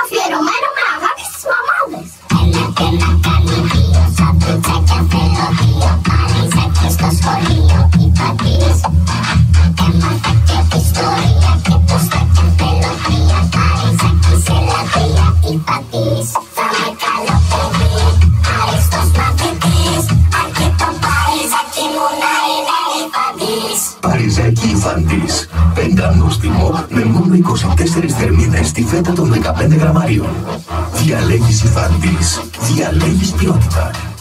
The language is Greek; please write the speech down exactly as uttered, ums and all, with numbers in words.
αφιερωμένο με αγάπη στις μαμάδες. Έλα και να κάνει δύο, σαν πουτσάκια φελωδίο. Παριζάκι στο σχολείο, Ιφαντής. Έμαθα και ιστορία και πως θα και πελωτία. Παριζάκι σε λατρεία, Ιφαντής. Θα με καλό παιδί, άριστος μαθητής. Αρκεί το Παριζάκι μου να είναι Ιφαντής. Parizaki Ifantis. Πέντα νόστιμο με μόνο είκοσι τέσσερις θερμίδες στη φέτα των δεκαπέντε γραμμαρίων. Διαλέγεις Ifantis. Διαλέγεις ποιότητα.